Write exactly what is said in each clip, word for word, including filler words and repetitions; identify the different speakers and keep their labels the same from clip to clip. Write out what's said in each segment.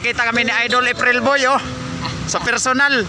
Speaker 1: Nakita kami ni Idol April Boy oh, sa personal.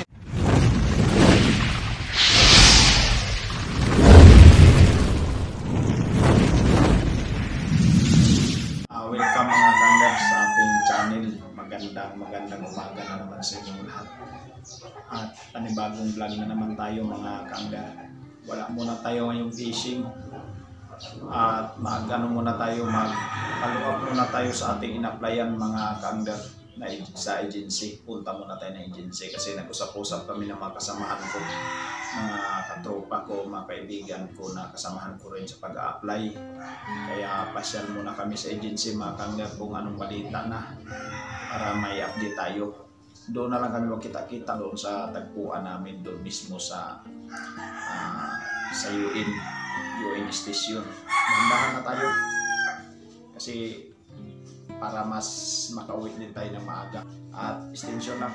Speaker 1: Uh, welcome mga kanggers sa ating channel. Magandang magandang umaga na naman sa inyong lahat. At panibagong vlog na naman tayo mga kangga. Wala muna tayo ngayong fishing. At mag-ano muna tayo, mag-follow up muna tayo sa ating in-applyan mga kangga na sa agency. Punta muna tayo na agency kasi nag-usap-usap kami ng mga kasamahan ko, mga katropa ko, mga kaibigan ko na kasamahan ko rin sa pag-a-apply. Kaya pasyal muna kami sa agency mga kangga kung anong balita na para may update tayo. Doon na lang kami magkita-kita doon sa tagpuan namin doon mismo sa uh, sa U N U N station. Dahan-dahan na tayo kasi para mas makauwi din tayo ng maaga at extension lang.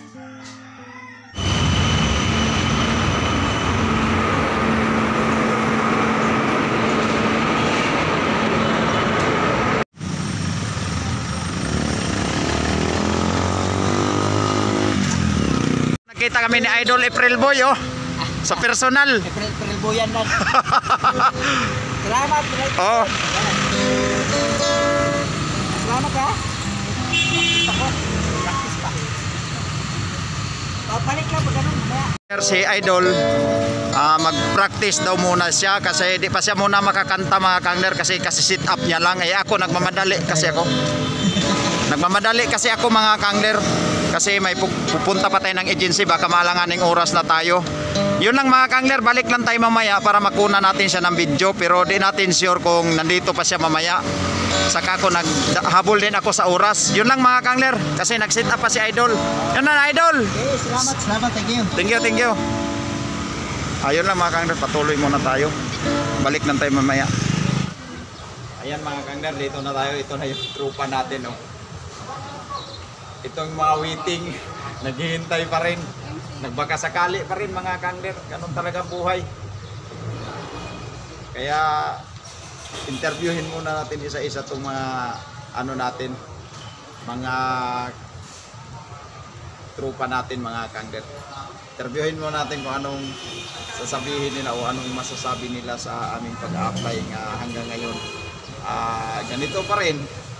Speaker 1: Nakita kami ni Idol April Boy oh, sa personal.
Speaker 2: April, April Boy yan lang. Salamat.
Speaker 1: Oh.
Speaker 2: Salamat ha. Ako, practice pa. Balik ka, ganun.
Speaker 1: Si Idol, uh, mag-practice daw muna siya kasi di pa siya muna makakanta mga kangler kasi kasi sit up niya lang. Eh ako nagmamadali kasi ako. Nagmamadali kasi ako mga kangler kasi may pupunta pa tayo ng agency, baka malanganing oras na tayo. Yun lang mga kangler, balik lang tayo mamaya para makuna natin siya ng video pero di natin sure kung nandito pa siya mamaya. Saka ako naghabol din ako sa oras. Yun lang mga kangler kasi nag-sit up pa si Idol. Yun na Idol.
Speaker 2: Okay, salamat, salamat, thank you.
Speaker 1: Thank you, thank you. Ayun lang mga kangler, patuloy muna tayo. Balik lang tayo mamaya. Ayan mga kangler, dito na tayo. Ito na yung trupa natin oh. Itong mga waiting, naghihintay pa rin. Nagbakasakali pa rin mga kangler. Ganun talaga buhay. Kaya interviewin muna natin isa-isa itong mga ano natin, mga trupa natin mga kangler. Interviewin muna natin kung anong sasabihin nila o anong masasabi nila sa aming pag-apply nga hanggang ngayon. Uh, ganito pa rin.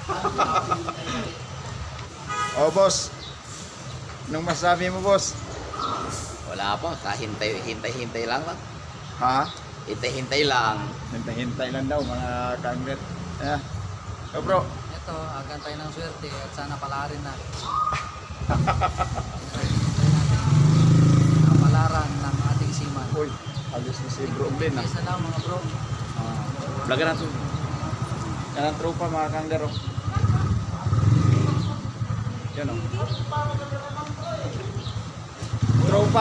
Speaker 1: Oh boss, anong masasabi mo boss?
Speaker 3: Wala po, kahintay, hintay-hintay lang lang.
Speaker 1: Ha?
Speaker 3: Hintay-hintay lang.
Speaker 1: Hintay-hintay lang daw mga kanglet. Eh. Oh bro.
Speaker 2: Ito, agan tayo ng swerte at sana palarin na. Ang palaran ng ating seaman.
Speaker 1: Uy, alis na si bro din ah.
Speaker 2: Isa lang mga bro.
Speaker 1: Ah, Laga na to. Yan ang tropa mga kangler oh. Yan oh. Tropa.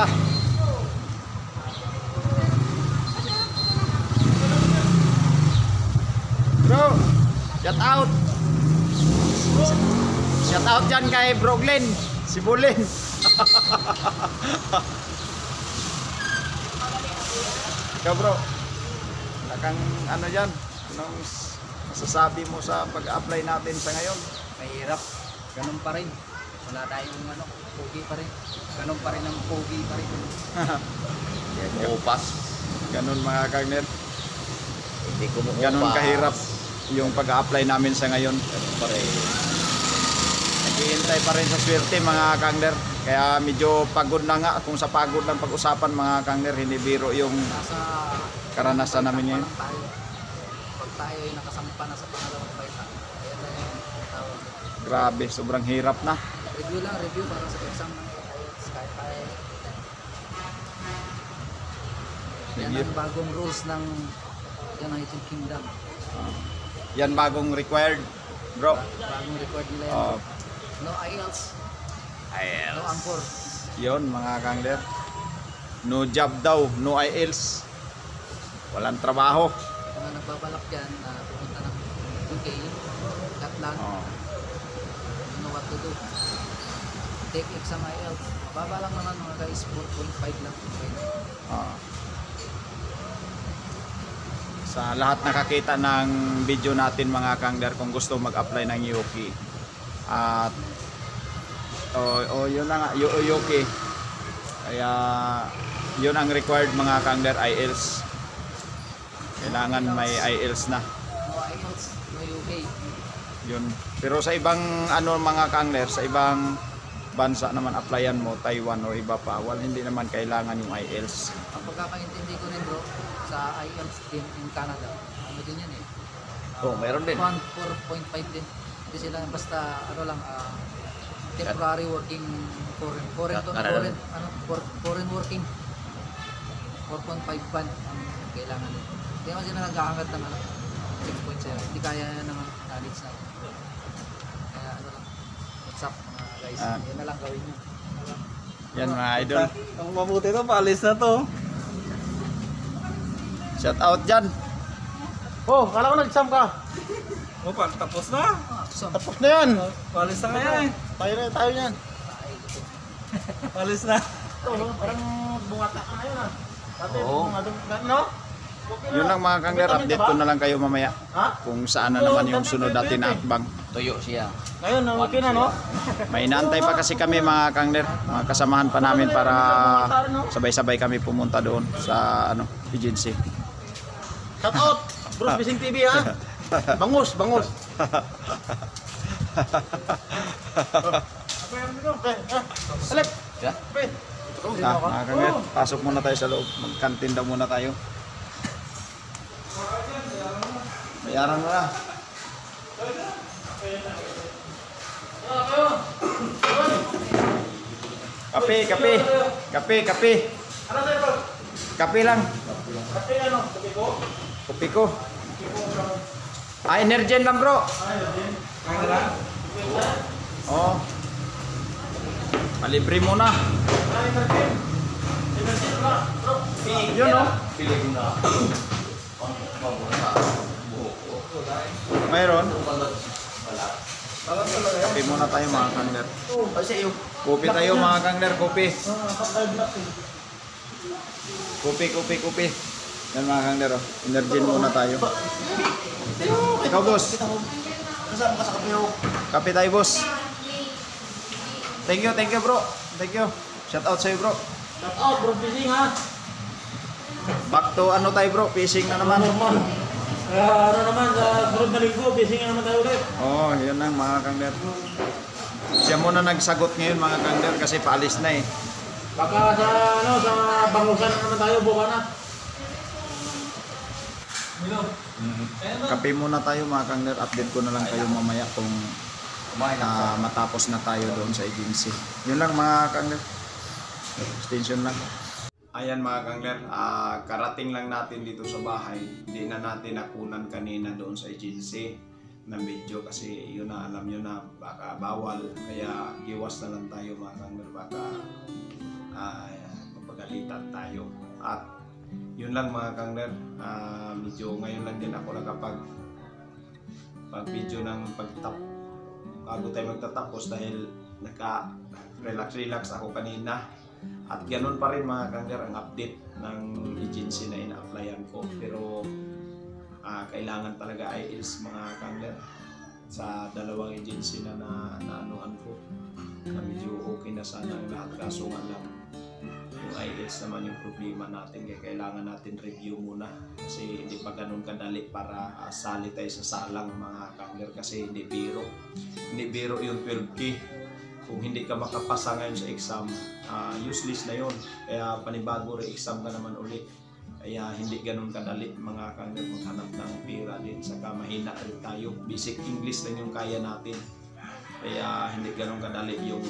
Speaker 1: Bro, shout out. Shout out dyan kay Bro Glenn, si Bulin. Ikaw bro, wala kang ano dyan, anong masasabi mo sa pag-apply natin sa ngayon?
Speaker 2: Mahirap. Ganun pa rin. Wala tayong ano, pogi pa rin. Ganun pa rin ang pogi pa rin.
Speaker 3: Upas.
Speaker 1: Ganun mga kagnet.
Speaker 3: Hindi ko mo
Speaker 1: Ganun kahirap yung pag-apply namin sa ngayon.
Speaker 3: pa rin.
Speaker 1: Naghihintay pa rin sa swerte mga kangler. Kaya medyo pagod na nga. Kung sa pagod lang pag-usapan mga kangler, hindi biro yung
Speaker 2: Nasa
Speaker 1: karanasan namin ngayon.
Speaker 2: tayo. Pag tayo ay nakasampa na sa pangalawang baita. Ayan na yung tawag.
Speaker 1: Grabe, sobrang hirap na.
Speaker 2: Review lang, review para sa exam ng I E L T S. Kahit tayo. Yan
Speaker 1: Review.
Speaker 2: ang bagong rules ng yan ang itong kingdom.
Speaker 1: Uh, yan bagong required, bro.
Speaker 2: Bagong record nila yan.
Speaker 1: Uh,
Speaker 2: No I E L T S.
Speaker 3: I E L T S.
Speaker 2: No angkor.
Speaker 1: Yon mga kangler. No job daw, no I E L T S. Walang trabaho.
Speaker 2: Mga nagbabalak dyan na pumunta ng U K, Scotland,
Speaker 1: Oh.
Speaker 2: you know what to do. Take exam I E L T S. Baba lang naman mga guys, four point five lang.
Speaker 1: Ah. Sa lahat nakakita ng video natin mga kangler, kung gusto mag-apply ng U K at O, o yun na nga, U U K. Kaya yun ang required mga kangler, I E L T S. Kailangan may I E L T S na.
Speaker 2: O I E L T S, may U K.
Speaker 1: Yun. Pero sa ibang ano mga kangler, sa ibang bansa naman applyan mo, Taiwan o iba pa, well, hindi naman kailangan yung I E L T S.
Speaker 2: Ang pagkakaintindi ko rin bro, sa I E L T S din in Canada, ano din yan eh.
Speaker 3: Oh, meron din.
Speaker 2: four point five din. Hindi sila basta ano lang, ah, temporary working foreign foreign to,
Speaker 3: Canada.
Speaker 2: foreign ano for- foreign working four point five band ang kailangan nito. Hindi naman sila nag-aangat ng ano six point seven. Hindi kaya ng knowledge na. Kaya ano lang. What's up mga guys?
Speaker 1: Ah.
Speaker 2: Yan na lang gawin niyo.
Speaker 1: Yan mga idol.
Speaker 4: Ang mabuti to, paalis na to.
Speaker 1: Shout out dyan.
Speaker 4: Oh, kala ko nag-exam ka. Oh, pa, tapos na.
Speaker 2: Ah, so,
Speaker 1: Tapos na yan.
Speaker 4: Paalis na kaya eh.
Speaker 1: Tayo na tayo yan.
Speaker 4: Paalis na.
Speaker 1: Parang bungata ka ngayon ah. Dati
Speaker 3: Oo.
Speaker 1: no? Yun lang mga kangler, update ko na lang kayo mamaya.
Speaker 4: Ha?
Speaker 1: Kung saan na naman yung sunod natin na akbang.
Speaker 3: Tuyo siya.
Speaker 4: Ngayon, okay na no?
Speaker 1: May inaantay pa kasi kami mga kangler, mga kasamahan pa namin para sabay-sabay kami pumunta doon sa ano agency.
Speaker 4: Shout out, Bruce Bising T V ha. Bangus, bangus. Alep.
Speaker 3: Siya?
Speaker 1: Ah, mga kangler, pasok muna tayo sa loob. Magkantin daw muna tayo. Bayaran mo na. Kape, kape. Kape, kape.
Speaker 4: Ano sa'yo bro?
Speaker 1: Kape lang.
Speaker 4: Kape ano? Kape ko?
Speaker 1: Kopi ko. Ah, Energen lang bro.
Speaker 4: Kaya na lang?
Speaker 1: Oh. Palibre muna.
Speaker 4: Ay, Energen. Energen ba? Bro.
Speaker 1: Yun oh.
Speaker 3: Pili ko na.
Speaker 1: Mayroon. Kape muna tayo mga kangler.
Speaker 4: Oh, ay sa iyo.
Speaker 1: Kopi tayo mga kangler, kopi. Kopi, kopi, kopi. Yan mga kangler oh. Energen muna tayo. Ikaw boss.
Speaker 4: Kasama ka sa kape ho.
Speaker 1: Kape tayo boss. Thank you, thank you bro. Thank you. Shout out sa'yo bro.
Speaker 4: Shout out, Bruce Bising ha.
Speaker 1: Back to ano tayo bro, fishing na naman.
Speaker 4: Ah, ano naman, sa sunod na linggo, busy nga naman tayo ulit.
Speaker 1: Oh, yun lang mga kangler. Siya muna nagsagot ngayon mga kangler kasi paalis na eh.
Speaker 4: Baka sa, ano, sa bangusan na naman tayo, buka na.
Speaker 1: Kape muna tayo mga kangler. Update ko na lang kayo mamaya kung
Speaker 3: Kumain na.
Speaker 1: ah, matapos na tayo doon sa agency. Yun lang mga kangler. Extension lang. Ayan mga kangler, ah, karating lang natin dito sa bahay. Hindi na natin nakunan kanina doon sa agency ng video kasi yun na, alam nyo na baka bawal. Kaya iwas na lang tayo mga kangler, baka ah, mapagalitan tayo. At yun lang mga kangler, ah, medyo ngayon lang din ako nakapag pag video ng pagtap bago tayo magtatapos dahil naka relax relax ako kanina. At ganun pa rin mga kangler ang update ng agency na ina-applyan ko. Pero ah, kailangan talaga I E L T S mga kangler sa dalawang agency na na, na anuhan ko na medyo okay na sana ang lahat, kaso nga lang yung I E L T S naman yung problema natin, kaya kailangan natin review muna kasi hindi pa ganun kadali para uh, sali tayo sa salang mga kangler kasi hindi biro hindi biro yung twelve K. Kung hindi ka makapasa ngayon sa exam, uh, useless na yon. Kaya panibago re-exam ka naman ulit. Kaya hindi ganun kadali mga kangler maghanap ng pera din. Saka mahina rin tayo. Basic English lang yung kaya natin. Kaya hindi ganun kadali yung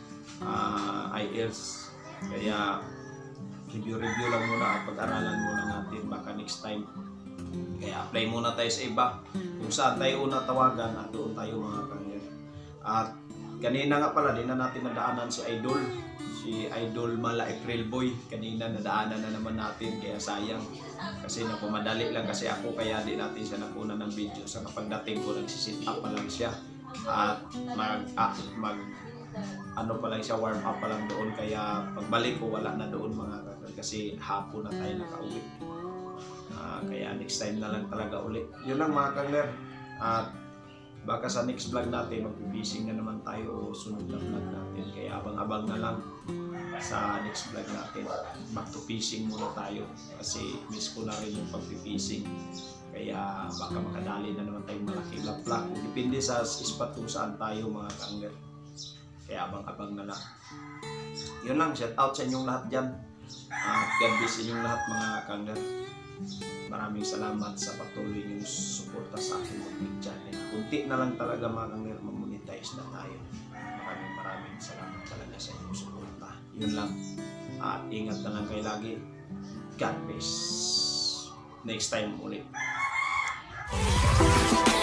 Speaker 1: uh, I E L T S. Kaya review-review lang muna at pag-aralan muna natin. Baka next time. Kaya apply muna tayo sa iba. Kung saan tayo una tawagan, at doon tayo mga kangler. At kanina nga pala, di na natin nadaanan si Idol. Si Idol Mala April Boy. Kanina nadaanan na naman natin, kaya sayang. Kasi napumadali lang kasi ako, kaya di natin siya nakuna ng video. Sa kapag dating ko, nagsisit up pa lang siya. At mag, ah, mag ano pa lang siya, warm up pa lang doon. Kaya pagbalik ko, wala na doon mga kagad. Kasi hapon na tayo nakauwi. Uh, kaya next time na lang talaga ulit. Yun lang mga kagler. At baka sa next vlog natin, mag-fishing na naman tayo o sunod na vlog natin. Kaya abang-abang na lang sa next vlog natin. Back to fishing muna tayo kasi miss ko na rin yung pag-fishing. Kaya baka makadali na naman tayong malaki laplak. Depende sa spot kung saan tayo mga kaangler. Kaya abang-abang na lang. Yun lang, shout out sa inyong lahat dyan. Uh, God bless sa inyong lahat mga kaangler. Maraming salamat sa patuloy niyong suporta sa aking YouTube channel. Kunti na lang talaga mga kaangler, mamonetize na tayo. Maraming maraming salamat talaga sa inyong suporta. Yun lang. At ingat na lang kayo lagi. God bless. Next time ulit.